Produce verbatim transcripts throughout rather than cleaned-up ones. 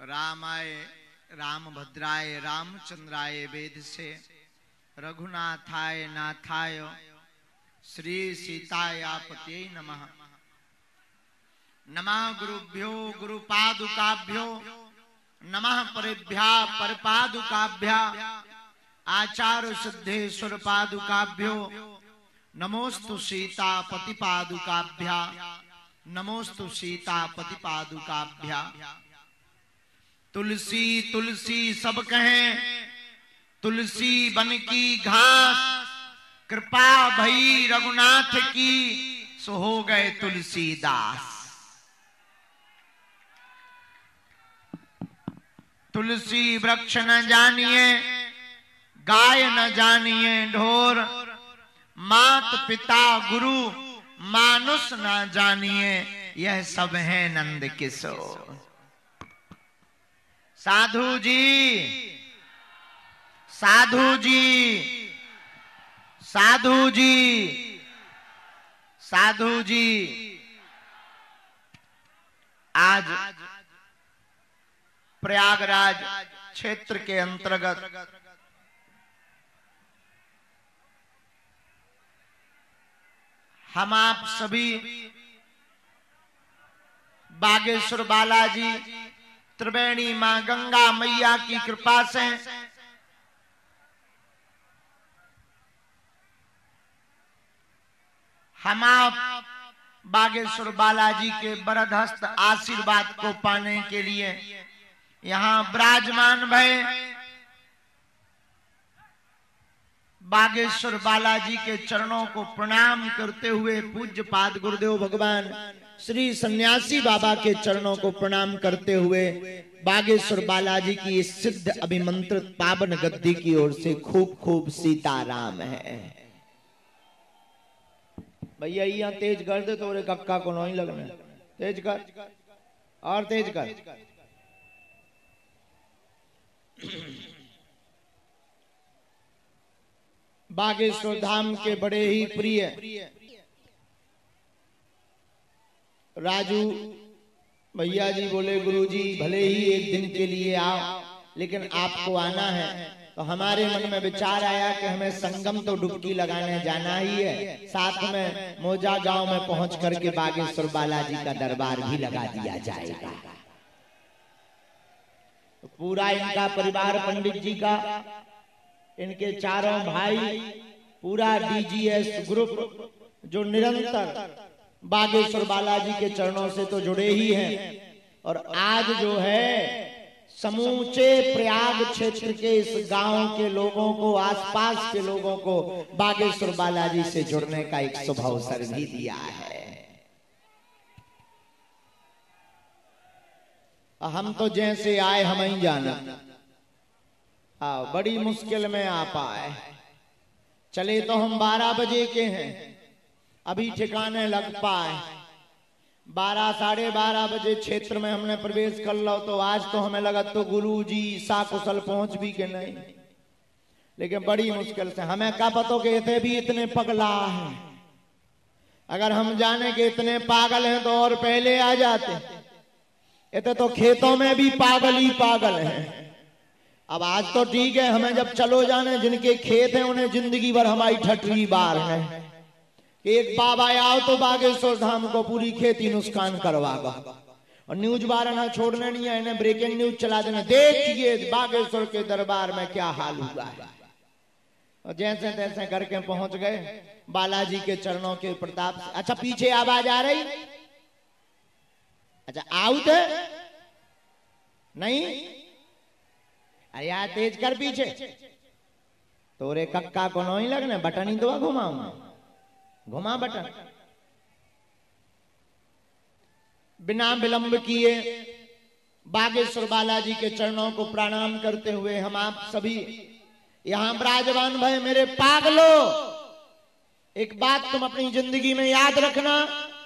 रामाय रामभद्राय रामचंद्राय वेद से रघुनाथाय नाथाय श्री सीतायापते नमः। नमः गुरुभ्यो गुरुपादुकाभ्यो नमः परेभ्या परपादुकाभ्या आचार्य सिद्धेश्वर पादुकाभ्यो नमोस्तु सीता पतिपादुकाभ्या नमोस्तु सीता पतिपादुकाभ्या। तुलसी तुलसी सब कहें तुलसी बन की घास, कृपा भई रघुनाथ की सो हो गए तुलसीदास। तुलसी वृक्ष न जानिए गाय न जानिए ढोर, मात पिता गुरु मानुष न जानिए यह सब है नंद किशोर। साधु जी साधु जी साधु जी साधु जी आज प्रयागराज क्षेत्र के अंतर्गत हम आप सभी बागेश्वर बालाजी त्रिवेणी मां गंगा मैया की कृपा से हम आप बागेश्वर बालाजी के बरदहस्त आशीर्वाद को पाने के लिए यहाँ विराजमान भय। बागेश्वर बालाजी के चरणों को प्रणाम करते हुए पूज्य पाद गुरुदेव भगवान श्री सन्यासी बाबा के चरणों को प्रणाम करते हुए बागेश्वर बालाजी की इस सिद्ध अभिमंत्रित पावन गद्दी की ओर से खूब खूब सीताराम है। भैया यहाँ तेज कर दे तो कक्का को नहीं लगना, तेज कर और तेज कर। बागेश्वर धाम के बड़े ही प्रिय राजू भैया जी बोले गुरुजी भले ही एक दिन के लिए आओ लेकिन आपको आना है। तो हमारे मन में विचार आया कि हमें संगम तो डुबकी लगाने जाना ही है, साथ में मोजा गांव में पहुंच करके बागेश्वर बालाजी का दरबार भी लगा दिया जाएगा। तो पूरा इनका परिवार पंडित जी का, इनके चारों भाई, पूरा डीजीएस ग्रुप जो निरंतर बागेश्वर बालाजी के चरणों से तो जुड़े ही हैं और आज जो है समूचे प्रयाग क्षेत्र के इस गांव के लोगों को, आसपास के लोगों को बागेश्वर बालाजी से जुड़ने का एक शुभ अवसर भी दिया है। हम तो जैसे आए हम ही जाना, आ, बड़ी मुश्किल में आ पाए। चले तो हम बारह बजे के हैं, अभी ठिकाने लग पाए। बारह साढ़े बारह बजे क्षेत्र में हमने प्रवेश कर लो तो आज तो हमें लगा तो गुरु जी साकुशल पहुंच भी के नहीं, लेकिन बड़ी मुश्किल से हमें क्या पता कि इतने भी इतने पगला है। अगर हम जाने के इतने पागल हैं तो और पहले आ जाते। इतने तो खेतों में भी पागल ही पागल हैं। अब आज तो ठीक है, हमें जब चलो जाने जिनके खेत हैं उन्हें जिंदगी भर हमारी ठटरी बार है। एक बाबा आओ तो बागेश्वर धाम को पूरी खेती नुकसान करवागा और न्यूज बारह छोड़ने नहीं है, इन्हें ब्रेकिंग न्यूज चला देना, देखिए बागेश्वर के दरबार में क्या हाल हुआ है। और जैसे तैसे करके पहुंच गए बालाजी के चरणों के प्रताप से। अच्छा पीछे आवाज आ रही? अच्छा आउट है नहीं? अरे यार तेज कर पीछे, तोरे कक्का को नहीं लगने, बटन ही तो घुमाऊंगा, घुमा बटन। बिना विलंब किए बागेश्वर बालाजी के चरणों को प्रणाम करते हुए हम आप सभी यहां विराजमान भय। मेरे पागलो, एक बात तुम अपनी जिंदगी में याद रखना,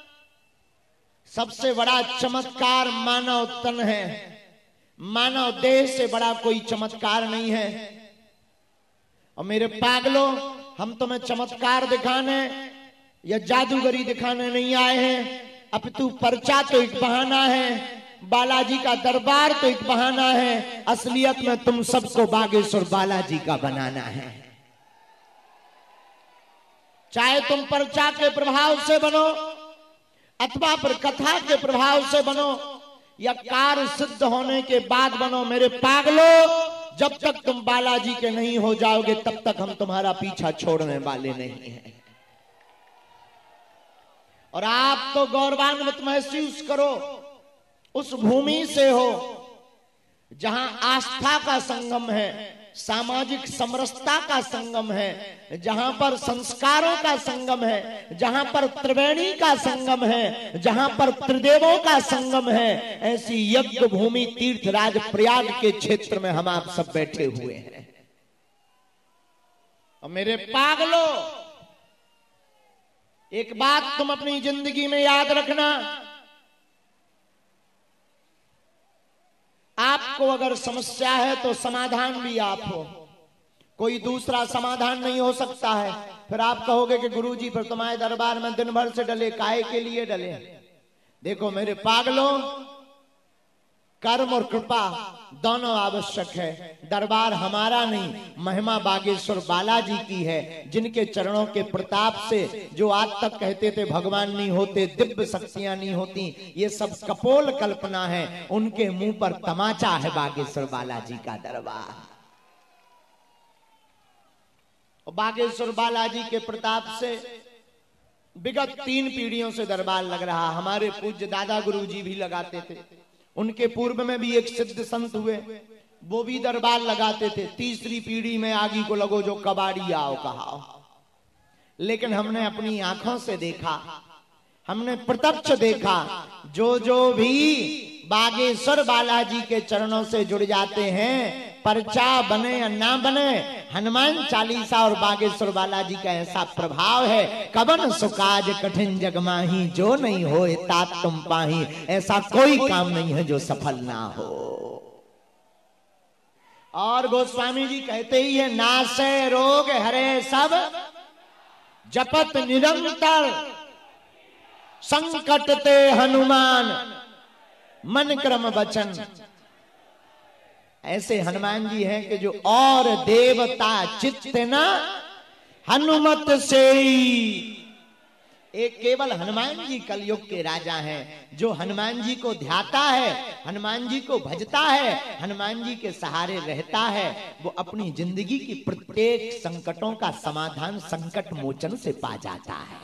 सबसे बड़ा चमत्कार मानव तन है, मानव देह से बड़ा कोई चमत्कार नहीं है। और मेरे पागलो, हम तुम्हें चमत्कार दिखाने या जादूगरी दिखाने नहीं आए हैं, अपितु पर्चा तो एक बहाना है बालाजी का दरबार तो एक बहाना है, असलियत में तुम सबको बागेश्वर बालाजी का बनाना है। चाहे तुम पर्चा के प्रभाव से बनो अथवा पर कथा के प्रभाव से बनो या कार्य सिद्ध होने के बाद बनो, मेरे पागलो, जब तक तुम बालाजी के नहीं हो जाओगे तब तक हम तुम्हारा पीछा छोड़ने वाले नहीं हैं। और आप तो गौरवान्वित महसूस करो, उस भूमि से हो जहां आस्था का संगम है, सामाजिक समरसता का संगम है, जहां पर संस्कारों का संगम है, जहां पर त्रिवेणी का संगम है, जहां पर त्रिदेवों का संगम है। ऐसी यज्ञ भूमि तीर्थराज प्रयाग के क्षेत्र में हम आप सब बैठे हुए हैं। और मेरे पागलों, एक बात तुम अपनी जिंदगी में याद रखना, आपको अगर समस्या है तो समाधान भी आप हो, कोई दूसरा समाधान नहीं हो सकता है। फिर आप कहोगे कि गुरुजी फिर तुम्हारे दरबार में दिन भर से डले, काहे के लिए डले? देखो मेरे पागलों, कर्म और कृपा दोनों आवश्यक है। दरबार हमारा नहीं, महिमा बागेश्वर बालाजी की है, जिनके चरणों के प्रताप से जो आज तक कहते थे भगवान नहीं होते, दिव्य शक्तियां नहीं होती, ये सब कपोल कल्पना है। उनके मुंह पर तमाचा है बागेश्वर बालाजी का दरबार। बागेश्वर बालाजी के प्रताप से विगत तीन पीढ़ियों से दरबार लग रहा। हमारे पूज्य दादा गुरुजी भी लगाते थे, उनके पूर्व में भी एक सिद्ध संत हुए, वो भी दरबार लगाते थे। तीसरी पीढ़ी में आगी को लगो जो कबाड़ी आओ कहा। लेकिन हमने अपनी आंखों से देखा, हमने प्रत्यक्ष देखा, जो जो भी बागेश्वर बालाजी के चरणों से जुड़ जाते हैं, पर्चा बने या ना बने, हनुमान चालीसा और बागेश्वर बालाजी का ऐसा प्रभाव है। कबन सुकाज कठिन जगमाही, जो नहीं होए तात तुम पाही। ऐसा कोई काम नहीं है जो सफल ना हो। और गोस्वामी जी कहते ही है, नासे रोग हरे सब जपत निरंतर, संकट ते हनुमान मन क्रम वचन। ऐसे हनुमान जी हैं कि जो और देवता चित्त ना हनुमत से। एक केवल हनुमान जी कलयुग के राजा हैं। जो हनुमान जी को ध्याता है, हनुमान जी को भजता है, हनुमान जी के सहारे रहता है, वो अपनी जिंदगी की प्रत्येक संकटों का समाधान संकट मोचन से पा जाता है।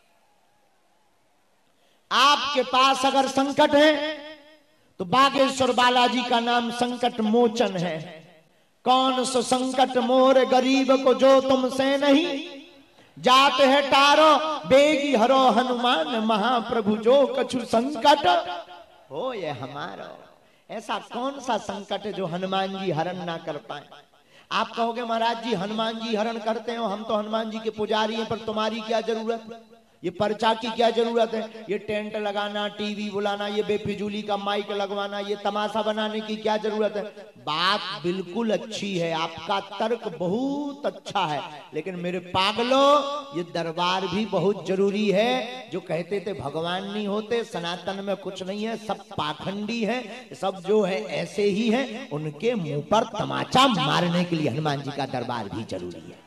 आपके पास अगर संकट है तो बागेश्वर बालाजी का नाम संकट मोचन है। कौन सो संकट मोर गरीब को जो तुमसे नहीं, जात है टारो बेगी हरो हनुमान महाप्रभु, जो कछु संकट हो ये हमारो। ऐसा कौन सा संकट है जो हनुमान जी हरण ना कर पाए? आप कहोगे महाराज जी हनुमान जी हरण करते हो, हम तो हनुमान जी के पुजारी हैं, पर तुम्हारी क्या जरूरत? ये पर्चा की क्या जरूरत है? ये टेंट लगाना, टीवी बुलाना, ये बेफिजूली का माइक लगवाना, ये तमाशा बनाने की क्या जरूरत है? बात बिल्कुल अच्छी है, आपका तर्क बहुत अच्छा है, लेकिन मेरे पागलों, ये दरबार भी बहुत जरूरी है। जो कहते थे भगवान नहीं होते, सनातन में कुछ नहीं है, सब पाखंडी है, सब जो है ऐसे ही है, उनके मुंह पर तमाचा मारने के लिए हनुमान जी का दरबार भी जरूरी है।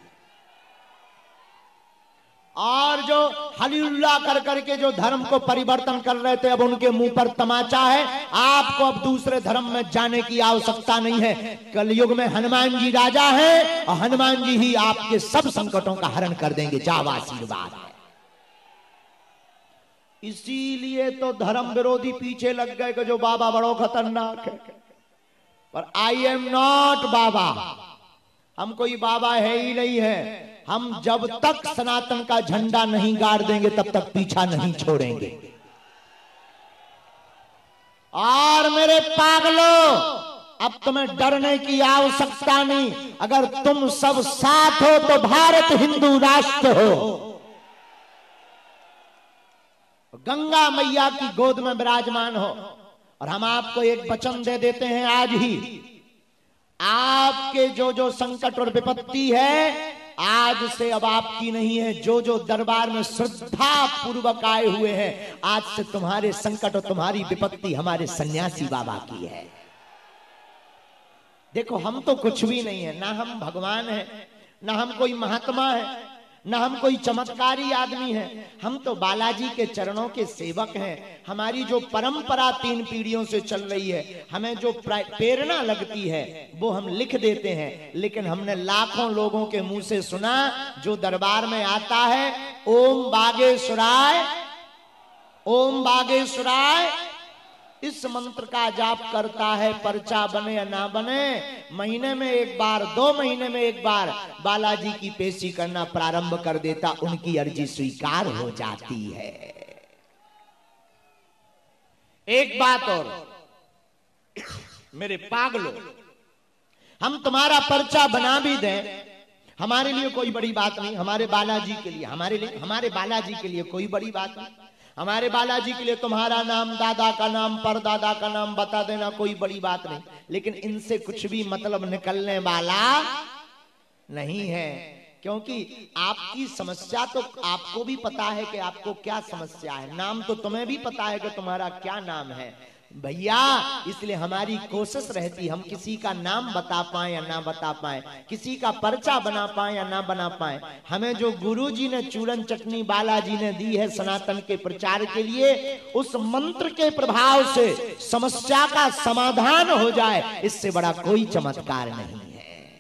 और जो हलीलुल्लाह कर करके जो धर्म को परिवर्तन कर रहे थे, अब उनके मुंह पर तमाचा है। आपको अब दूसरे धर्म में जाने की आवश्यकता नहीं है। कलयुग में हनुमान जी राजा हैं और हनुमान जी ही आपके सब संकटों का हरण कर देंगे। जावा आशीर्वाद है। इसीलिए तो धर्म विरोधी पीछे लग गए कि जो बाबा बड़ो खतरनाक है, पर आई एम नॉट बाबा। हम कोई बाबा है ही नहीं है। हम जब तक सनातन का झंडा नहीं गाड़ देंगे तब तक पीछा नहीं छोड़ेंगे। और मेरे पागलों, अब तुम्हें डरने की आवश्यकता नहीं। अगर तुम सब साथ हो तो भारत हिंदू राष्ट्र हो। गंगा मैया की गोद में विराजमान हो। और हम आपको एक वचन दे देते हैं आज ही, आपके जो जो संकट और विपत्ति है, आज से अब आपकी नहीं है। जो जो दरबार में श्रद्धा पूर्वक आए हुए हैं, आज से तुम्हारे संकट और तुम्हारी विपत्ति हमारे सन्यासी बाबा की है। देखो हम तो कुछ भी नहीं है, ना हम भगवान है, ना हम कोई महात्मा है, ना हम कोई चमत्कारी आदमी है। हम तो बालाजी के चरणों के सेवक हैं। हमारी जो परंपरा तीन पीढ़ियों से चल रही है, हमें जो प्रेरणा लगती है वो हम लिख देते हैं। लेकिन हमने लाखों लोगों के मुंह से सुना, जो दरबार में आता है ओम बागेश्वराय, ओम बागेश्वराय इस मंत्र का जाप करता है, पर्चा बने या ना बने, महीने में एक बार, दो महीने में एक बार बालाजी की पेशी करना प्रारंभ कर देता, उनकी अर्जी स्वीकार हो जाती है। एक बात और, मेरे पागलों, हम तुम्हारा पर्चा बना भी दें, हमारे लिए कोई बड़ी बात नहीं। हमारे बालाजी के लिए, हमारे लिए, हमारे बालाजी के लिए कोई बड़ी बात नहीं। हमारे बालाजी के लिए तुम्हारा नाम, दादा का नाम, परदादा का नाम बता देना कोई बड़ी बात नहीं। लेकिन इनसे कुछ भी मतलब निकलने वाला नहीं है, क्योंकि आपकी समस्या तो आपको भी पता है कि आपको क्या समस्या है। नाम तो तुम्हें भी पता है कि तुम्हारा क्या नाम है भैया। इसलिए हमारी कोशिश रहती, हम किसी का नाम बता पाए या ना बता पाए, किसी का पर्चा बना पाए या ना बना पाए, हमें जो गुरुजी ने चूरन चटनी बालाजी ने दी है सनातन के प्रचार के लिए, उस मंत्र के प्रभाव से समस्या का समाधान हो जाए, इससे बड़ा कोई चमत्कार नहीं है।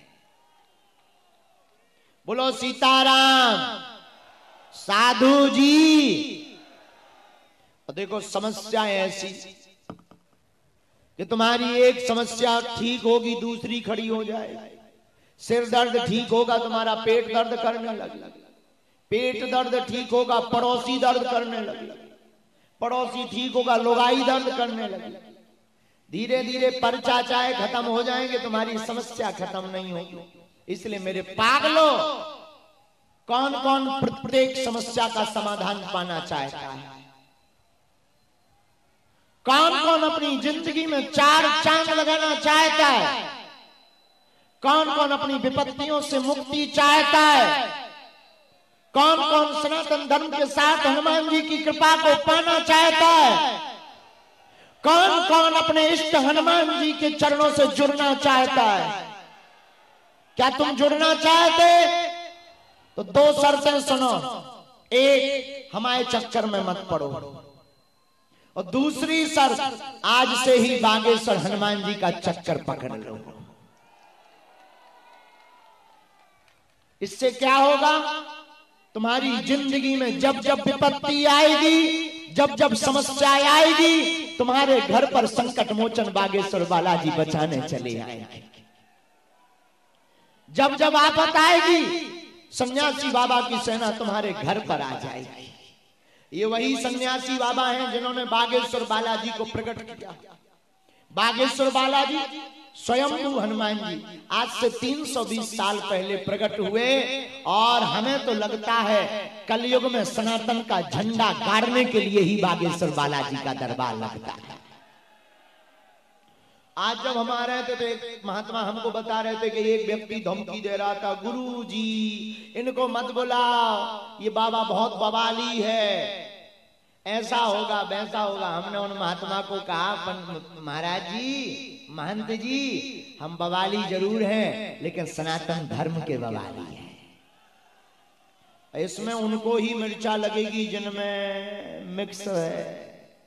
बोलो सीताराम। साधु जी, देखो समस्या ऐसी कि तुम्हारी एक समस्या ठीक होगी, दूसरी खड़ी हो जाएगी। सिर दर्द ठीक होगा, तुम्हारा पेट दर्द करने लगेगा। पेट दर्द ठीक होगा, पड़ोसी दर्द करने लगेगा। पड़ोसी ठीक होगा, लोगाई दर्द करने लगेगा। धीरे धीरे पर्चा चाहे खत्म हो जाएंगे, तुम्हारी समस्या खत्म नहीं होगी। इसलिए मेरे पागलों, कौन कौन प्रत्येक समस्या का समाधान पाना चाहता है? कौन कौन अपनी जिंदगी में चार चांद लगाना चाहता है? कौन कौन अपनी विपत्तियों से मुक्ति चाहता है? कौन कौन सनातन धर्म के साथ हनुमान जी की कृपा को पाना चाहता है? कौन कौन अपने इष्ट हनुमान जी के चरणों से जुड़ना चाहता है? क्या तुम जुड़ना चाहते? तो दो शर्तें सुनो। एक, हमारे चक्कर में मत पड़ो, और दूसरी शर्त, आज से ही बागेश्वर हनुमान जी का चक्कर पकड़ लो। इससे क्या होगा? तुम्हारी जिंदगी में जब जब विपत्ति आएगी, जब जब समस्या आएगी, तुम्हारे घर पर संकट मोचन बागेश्वर बालाजी बचाने चले आएंगे। जब जब आफत आएगी, सन्यासी बाबा की सेना तुम्हारे घर पर आ जाएगी। ये वही सन्यासी बाबा हैं जिन्होंने बागेश्वर बालाजी को प्रकट किया। बागेश्वर बालाजी स्वयं हनुमान जी आज से तीन सौ बीस साल पहले प्रकट हुए, और हमें तो लगता है कलयुग में सनातन का झंडा गाड़ने के लिए ही बागेश्वर बालाजी का दरबार लगता है। आज जब हम आ रहे थे तो एक महात्मा हमको बता रहे थे कि एक व्यक्ति धमकी दे रहा था, गुरु जी इनको मत बुलाओ, ये बाबा बहुत बवाली है, ऐसा होगा वैसा होगा। हमने उन महात्मा को कहा, महाराज जी, महंत जी, हम बवाली जरूर हैं, लेकिन सनातन धर्म के बवाली हैं। इसमें उनको ही मिर्चा लगेगी जिनमें मिक्स है,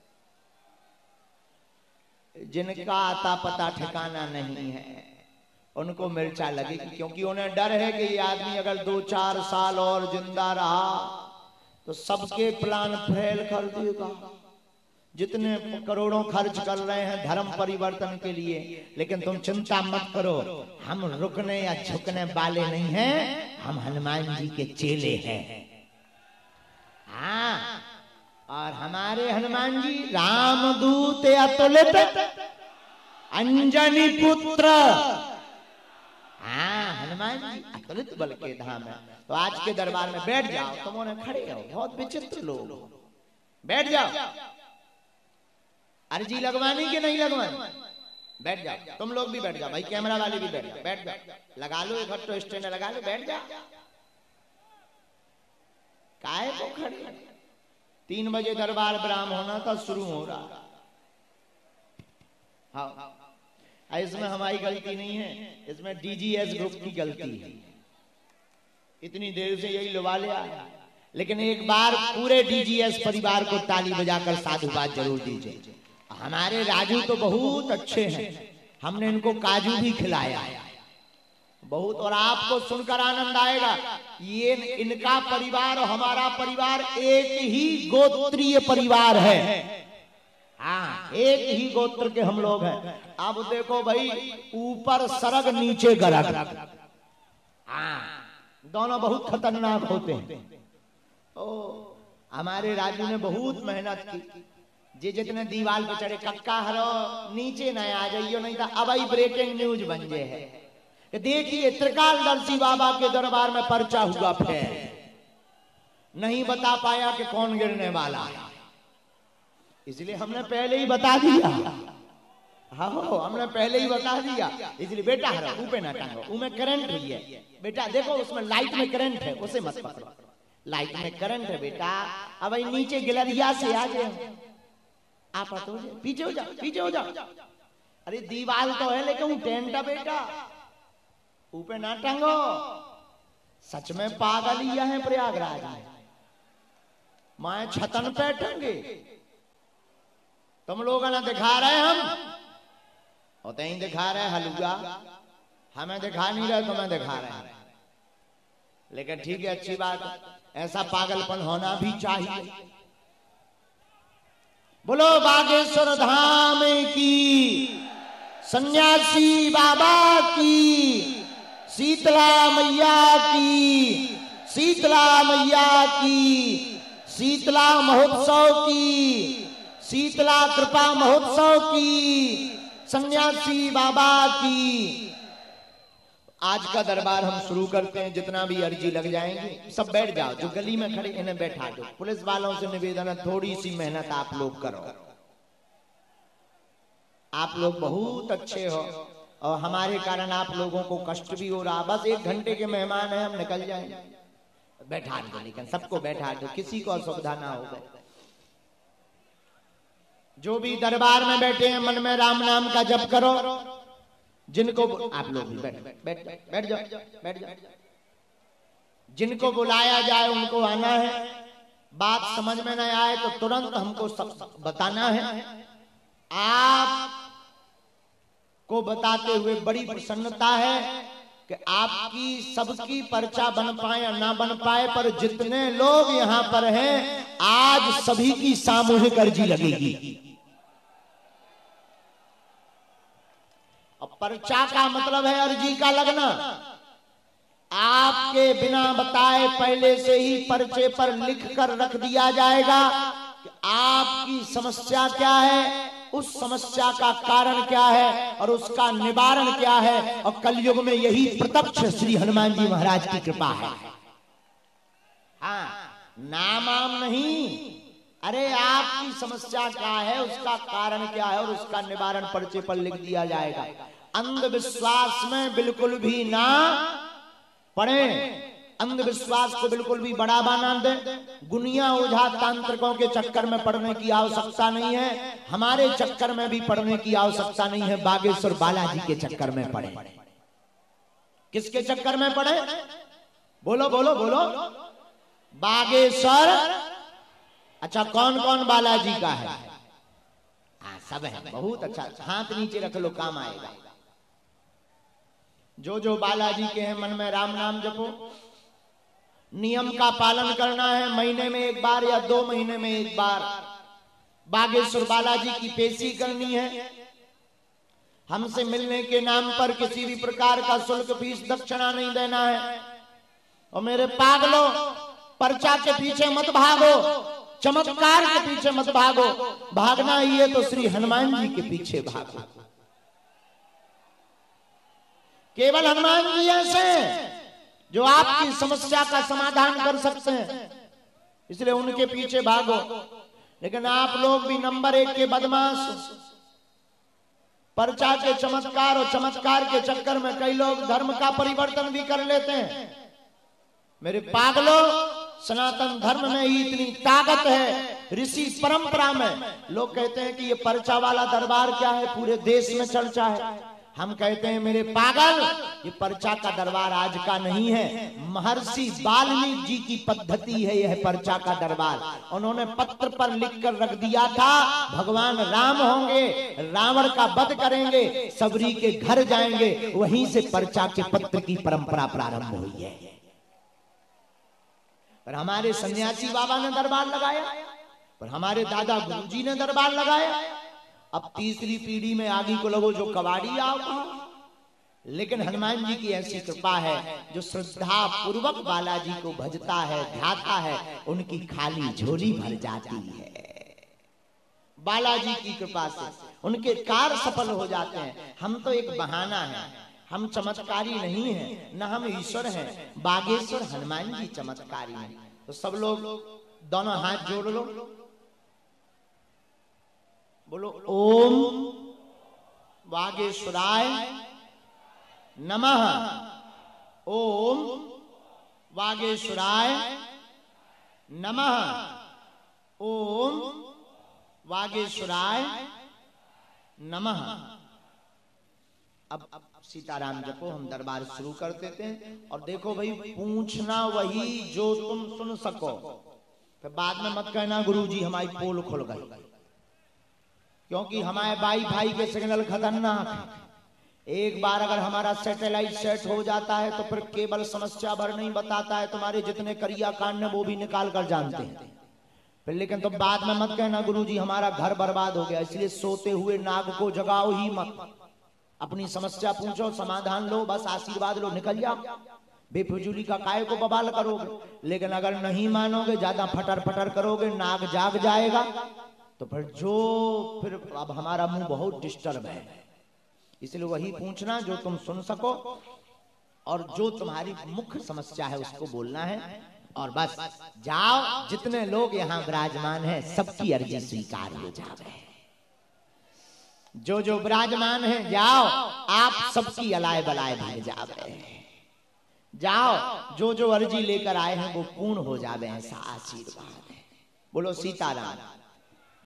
जिनका आता पता ठिकाना नहीं है, उनको मिर्चा लगेगी। क्योंकि उन्हें डर है कि ये आदमी अगर दो चार साल और जिंदा रहा तो सबके प्लान फेल कर देगा। जितने करोड़ों खर्च कर रहे हैं धर्म परिवर्तन के लिए, लेकिन तुम चिंता मत करो, हम रुकने या झुकने वाले नहीं हैं, हम हनुमान जी के चेले हैं। हाँ, और हमारे हनुमान जी रामदूत अतुलित अंजनी पुत्र। हाँ, हनुमान जी अतुलित बल के धाम है। तो आज के दरबार में बैठ जाओ, तुम उन्हें खड़े हो, बहुत विचित्र लोग, बैठ जाओ। अर्जी लगवानी कि नहीं लगवानी? बैठ जाओ, तुम लोग भी बैठ जाओ भाई, कैमरा वाले भी बैठ जाओ, बैठ जाओ, लगा लो एक हट्टो स्टैंड लगा लो, बैठ जाओ, काहे को खड़े? तीन बजे दरबार ब्राह्म होना था, शुरू हो रहा। हाँ, इसमें हमारी गलती नहीं है, इसमें डीजीएस ग्रुप की गलती है। इतनी देर से यही लुभा ले आया, लेकिन एक बार पूरे डीजीएस परिवार को ताली बजाकर साधुवाद जरूर दीजिए। हमारे राजू तो बहुत अच्छे हैं, हमने इनको काजू भी खिलाया बहुत, और आपको सुनकर आनंद आएगा। ये इनका परिवार और हमारा परिवार एक ही गोत्रीय परिवार है। हाँ, एक ही गोत्र के हम लोग हैं। अब देखो भाई, ऊपर सरग नीचे गरग। हाँ, दोनों बहुत खतरनाक होते हैं। ओ, हमारे राजू ने बहुत मेहनत की। जे जितने दीवार पे चढ़े, कक्का हरो नीचे न आ जाइयो, नहीं तो अब ही ब्रेकिंग न्यूज बन जे है कि देखिए त्रिकालदर्शी बाबा के दरबार में पर्चा हुआ फेल, नहीं बता पाया कि कौन गिरने वाला है, इसलिए हमने पहले ही बता दिया। हाँ, हमने पहले ही बता दिया। इसलिए बेटा हरो ऊपर ना टांगो, उसमें करंट हुई है बेटा, देखो उसमें लाइट में करंट है, उसे मत पकड़ो, लाइट में करंट है बेटा। अब नीचे गिलरिया से आ जाए, आप तो पीछे हो जाओ, पीछे हो जाओ। अरे दीवार तो है लेकिन टेंट है बेटा, ऊपर ना टांगो। सच में पागल ही है प्रयागराज में, मैं छतन पे टंगे, तुम लोग ना दिखा रहे, हम होते ही दिखा रहे हलुआ, हमें दिखा नहीं रहे, तुम्हें दिखा रहे हैं। लेकिन ठीक है, अच्छी बात, ऐसा पागलपन होना भी चाहिए। बोलो बागेश्वर धाम की, सन्यासी बाबा की, शीतला मैया की, शीतला मैया की, शीतला महोत्सव की, शीतला कृपा महोत्सव की, सन्यासी बाबा की। आज का दरबार हम शुरू करते हैं। जितना भी अर्जी लग जाएंगे सब बैठ जाओ, जो गली में खड़े इन्हें बैठा दो। पुलिस वालों से निवेदन है, थोड़ी सी मेहनत आप लोग करो, आप लोग बहुत अच्छे हो और हमारे कारण आप लोगों को कष्ट भी हो रहा। बस एक घंटे के मेहमान है, हम निकल जाएंगे, बैठा दो, लेकिन सबको बैठा दो, किसी को असुविधा ना हो। जो भी दरबार में बैठे हैं मन में राम नाम का जप करो। जिनको आप लोग भी बैठ बैठ बैठ जाओ, बैठ जाओ। जिनको बुलाया जाए उनको आना है। बात समझ में न आए तो तुरंत हमको सब बताना है। आप को बताते हुए बड़ी प्रसन्नता है कि आपकी सबकी पर्चा बन पाए या ना बन पाए, पर जितने लोग यहाँ पर हैं आज सभी की सामूहिक अर्जी लगेगी। अब पर्चा का मतलब है अर्जी का लगना। आपके बिना बताए पहले से ही पर्चे पर लिख कर रख दिया जाएगा कि आपकी समस्या क्या है, उस समस्या का कारण क्या है और उसका निवारण क्या है। और कलयुग में यही प्रत्यक्ष श्री हनुमान जी महाराज की कृपा है। हाँ, नाम आम नहीं, अरे आपकी समस्या क्या है, उसका कारण क्या है और उसका निवारण पर्चे पर लिख दिया जाएगा। अंधविश्वास में बिल्कुल भी ना पड़े, अंधविश्वास को बिल्कुल भी बढ़ावा ना दे। गुनिया ओझा तांत्रिकों के चक्कर में पड़ने की आवश्यकता नहीं है, हमारे चक्कर में भी पड़ने की आवश्यकता नहीं है। बागेश्वर बालाजी के चक्कर में पड़े। किसके चक्कर में पड़े? बोलो बोलो बोलो। बागेश्वर। अच्छा, कौन कौन बालाजी का है? हाँ, सब है। बहुत अच्छा, हाथ नीचे रख लो, काम आएगा। जो जो बालाजी के हैं मन में राम नाम जपो। नियम का पालन करना है। महीने में एक बार या दो महीने में एक बार बागेश्वर बालाजी की पेशी करनी है। हमसे मिलने के नाम पर किसी भी प्रकार का शुल्क फीस दक्षिणा नहीं देना है। और मेरे पागलों, पर्चा के पीछे मत भागो, चमत्कार के पीछे मत भागो। भागना ही है तो श्री हनुमान जी के पीछे भागो। केवल हनुमान जी ऐसे जो आपकी समस्या का समाधान कर सकते हैं, इसलिए उनके पीछे भागो। लेकिन आप लोग भी नंबर एक के बदमाश। पर्चा के चमत्कार और चमत्कार के चक्कर में कई लोग धर्म का परिवर्तन भी कर लेते हैं। मेरे पागलों, सनातन धर्म में ही इतनी ताकत है, ऋषि परंपरा में। लोग कहते हैं कि ये पर्चा वाला दरबार क्या है, पूरे देश में चर्चा है। हम कहते हैं मेरे पागल, ये पर्चा का दरबार आज का नहीं है, महर्षि वाल्मीकि जी की पद्धति है यह पर्चा का दरबार। उन्होंने पत्र पर लिखकर रख दिया था, भगवान राम होंगे, रावण का वध करेंगे, सबरी के घर जाएंगे, वहीं से पर्चा के पत्र की परंपरा प्रारंभ हुई है। पर हमारे सन्यासी बाबा ने दरबार लगाया, पर हमारे दादा गुरुजी ने दरबार लगाया। अब तीसरी पीढ़ी में आगे को लगो जो कबाड़ी आओ। लेकिन हनुमान जी की ऐसी कृपा है, जो श्रद्धा पूर्वक बालाजी को भजता है, ध्याता है, उनकी खाली झोली भर जाती है। बालाजी की कृपा से उनके कार्य सफल हो जाते हैं। हम तो एक बहाना है, हम चमत्कारी नहीं हैं, न हम ईश्वर हैं। बागेश्वर हनुमान जी चमत्कारी हैं। तो सब लोग दोनों हाथ जोड़ लो, बोलो ओम वागेश्वराय नमः। ओम वागेश्वराय नमः। ओम वागेश्वराय नमः। अब अब सीताराम जपो, हम दरबार शुरू कर देते हैं। और देखो भाई, पूछना वही जो तुम सुन सको। फिर बाद में मत कहना गुरुजी हमारी पोल खुल गई, क्योंकि हमारे भाई भाई के सिग्नल खतरनाक है। एक बार अगर हमारा सैटेलाइट सेट हो जाता है तो फिर केवल समस्या भर नहीं बताता है, तुम्हारे जितने करिया कांड वो भी निकाल कर जानते हैं फिर। लेकिन तो बाद में मत कहना गुरुजी हमारा घर बर्बाद हो गया। इसलिए सोते हुए नाग को जगाओ ही मत, अपनी समस्या पूछो, समाधान लो, बस आशीर्वाद लो, निकल जाओ। बेफिजूली का काय को बवाल करोगे। लेकिन अगर नहीं मानोगे, ज्यादा फटर फटर करोगे, नाग जाग जाएगा, तो फिर जो फिर अब हमारा मुंह बहुत डिस्टर्ब है। इसलिए वही पूछना जो तुम सुन सको, और जो तुम्हारी मुख्य समस्या है उसको बोलना है। और बस जाओ, जितने लोग यहाँ विराजमान हैं सबकी अर्जी स्वीकार हो जाए। जो जो विराजमान है जाओ, आप सबकी अलाय बलाय भाग जावे। जाओ, जो जो अर्जी लेकर आए हैं वो पूर्ण हो जावे, ऐसा आशीर्वाद है। बोलो सीताराम।